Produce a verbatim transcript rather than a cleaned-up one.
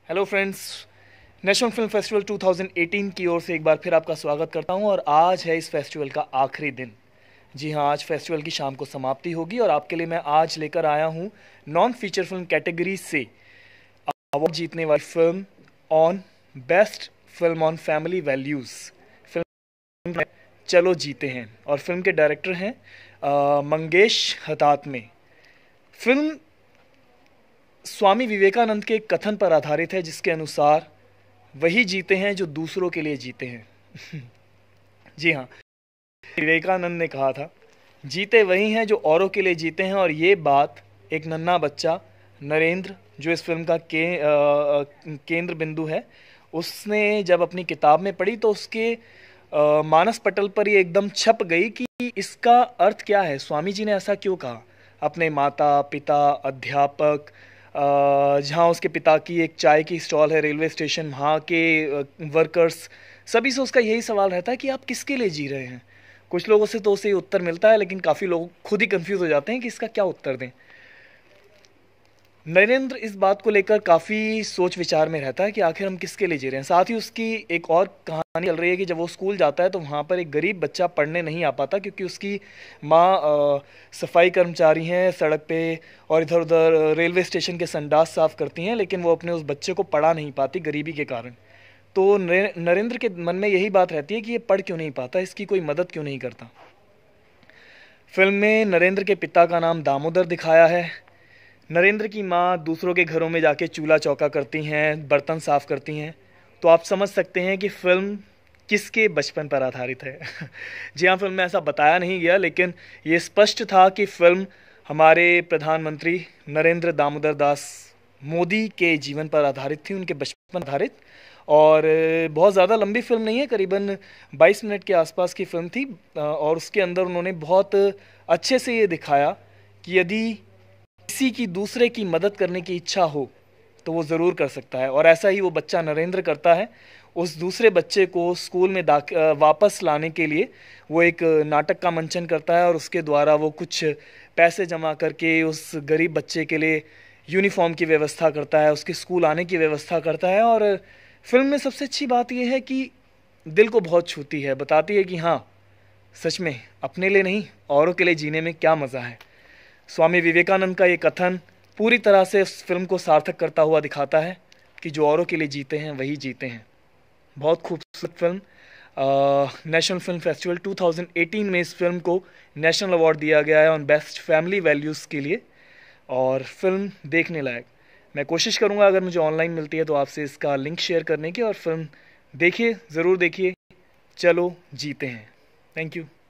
Hello friends, national film festival दो हज़ार अठारह की ओर से एक बार फिर आपका स्वागत करता हूं और आज है इस फेस्टिवल का आखिरी दिन। जी हां, आज फेस्टिवल की शाम को समाप्ति होगी और आपके लिए मैं आज लेकर आया हूं नॉन फीचर फिल्म कैटेगरी से अवार्ड जीतने वाली film on best film on family values. Film Chalo Jeete Hain और फिल्म के डायरेक्टर हैं अ, मंगेश हतात्मे। फिल्म स्वामी विवेकानंद के एक कथन पर आधारित है जिसके अनुसार वही जीते हैं जो दूसरों के लिए जीते हैं। जी हाँ, विवेकानंद ने कहा था जीते वही हैं जो औरों के लिए जीते हैं। और ये बात एक नन्हा बच्चा नरेंद्र, जो इस फिल्म का के, आ, केंद्र बिंदु है, उसने जब अपनी किताब में पढ़ी तो उसके आ, मानस पटल पर ये एकदम छप गई कि इसका अर्थ क्या है, स्वामी जी ने ऐसा क्यों कहा। अपने माता पिता, अध्यापक, जहाँ उसके पिता की एक चाय की स्टॉल है रेलवे स्टेशन, वहाँ के वर्कर्स, सभी से उसका यही सवाल रहता है कि आप किसके लिए जी रहे हैं। कुछ लोगों से तो उसे उत्तर मिलता है, लेकिन काफ़ी लोग खुद ही कंफ्यूज हो जाते हैं कि इसका क्या उत्तर दें। नरेंद्र इस बात को लेकर काफ़ी सोच विचार में रहता है कि आखिर हम किसके लिए जी रहे हैं। साथ ही उसकी एक और कहानी चल रही है कि जब वो स्कूल जाता है तो वहाँ पर एक गरीब बच्चा पढ़ने नहीं आ पाता क्योंकि उसकी माँ सफाई कर्मचारी हैं, सड़क पे और इधर उधर रेलवे स्टेशन के संडास साफ करती हैं, लेकिन वो अपने उस बच्चे को पढ़ा नहीं पाती गरीबी के कारण। तो नरेंद्र के मन में यही बात रहती है कि ये पढ़ क्यों नहीं पाता, इसकी कोई मदद क्यों नहीं करता। फिल्म में नरेंद्र के पिता का नाम दामोदर दिखाया है। नरेंद्र की माँ दूसरों के घरों में जाके चूल्हा चौका करती हैं, बर्तन साफ करती हैं। तो आप समझ सकते हैं कि फिल्म किसके बचपन पर आधारित है। जी हाँ, फिल्म में ऐसा बताया नहीं गया, लेकिन ये स्पष्ट था कि फिल्म हमारे प्रधानमंत्री नरेंद्र दामोदर दास मोदी के जीवन पर आधारित थी, उनके बचपन पर आधारित। और बहुत ज़्यादा लंबी फिल्म नहीं है, करीबन बाईस मिनट के आसपास की फिल्म थी। और उसके अंदर उन्होंने बहुत अच्छे से ये दिखाया कि यदि किसी की दूसरे की मदद करने की इच्छा हो तो वो ज़रूर कर सकता है। और ऐसा ही वो बच्चा नरेंद्र करता है। उस दूसरे बच्चे को स्कूल में दाख वापस लाने के लिए वो एक नाटक का मंचन करता है और उसके द्वारा वो कुछ पैसे जमा करके उस गरीब बच्चे के लिए यूनिफॉर्म की व्यवस्था करता है, उसके स्कूल आने की व्यवस्था करता है। और फिल्म में सबसे अच्छी बात यह है कि दिल को बहुत छूती है, बताती है कि हाँ, सच में अपने लिए नहीं औरों के लिए जीने में क्या मज़ा है। स्वामी विवेकानंद का ये कथन पूरी तरह से इस फिल्म को सार्थक करता हुआ दिखाता है कि जो औरों के लिए जीते हैं वही जीते हैं। बहुत खूबसूरत फिल्म। नेशनल फिल्म फेस्टिवल दो हज़ार अठारह में इस फिल्म को नेशनल अवार्ड दिया गया है ऑन बेस्ट फैमिली वैल्यूज़ के लिए, और फिल्म देखने लायक। मैं कोशिश करूँगा अगर मुझे ऑनलाइन मिलती है तो आपसे इसका लिंक शेयर करने की, और फिल्म देखिए, ज़रूर देखिए। चलो जीते हैं। Thank you.